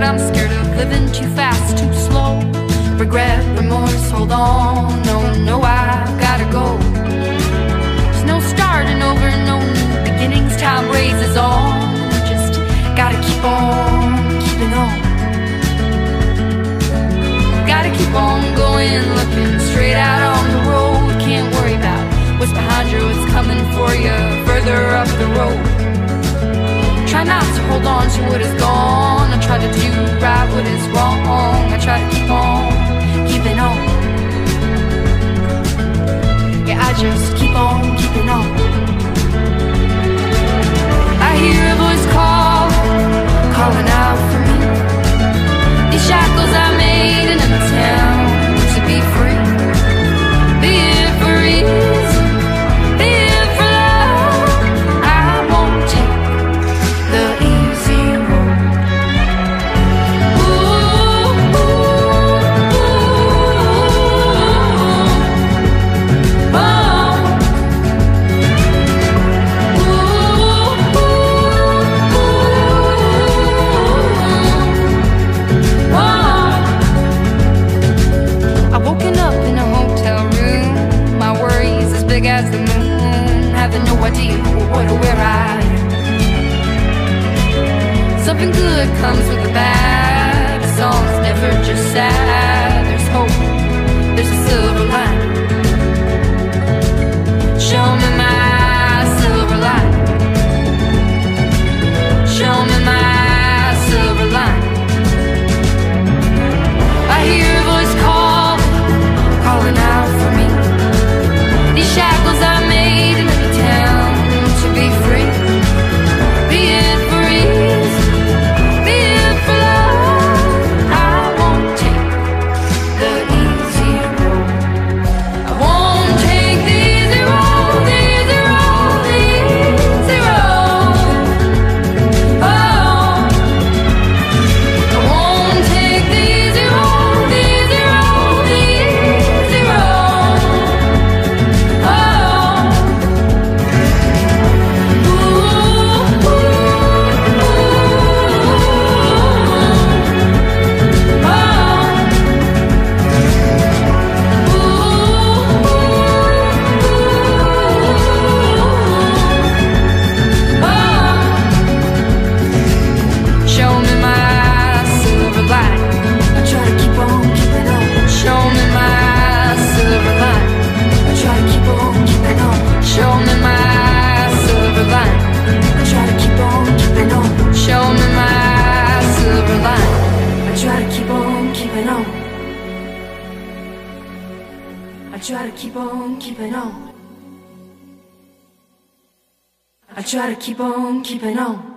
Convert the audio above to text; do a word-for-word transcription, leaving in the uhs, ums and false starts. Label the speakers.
Speaker 1: but I'm scared of living too fast, too slow. Regret, remorse, hold on. No, no, I've gotta go. There's no starting over, no new beginnings. Time raises on. Just gotta keep on keeping on. Gotta keep on going, looking straight out on the road. Can't worry about what's behind you, what's coming for you further up the road. Try not to hold on to what is gone. I try to do right what is wrong. I try to keep on keeping on. Yeah, I just keep on keeping on. I hear a voice call, calling out for me. These shackles I made in a town to be free. Be it for ease, be it for love. I won't take the easy road. Ooh, ooh, ooh, oh. Ooh, ooh, ooh, I've woken up in a hotel room. My worries as big as the moon. Having no idea what or where I am. Something good comes with the bad. A song's never just sad. There's hope, there's a silver lining. Show me my silver lining. Show me my silver lining. I hear a voice call, calling out for me. These shackles I made in a town to be free. Be it for ease, be it for love. I won't take the easy road. I won't take the easy road, the easy road, the easy road. Oh, I won't take the easy road, the easy road, the easy road. Oh, ooh, ooh, ooh, show me my silver lining. I try to keep on keeping on. Show me my silver lining. I try to keep on keeping on. Show me my silver lining. I try to keep on keeping on. Show me my silver lining. I try to keep on keeping on. I try to keep on keeping on. I try to keep on keeping on.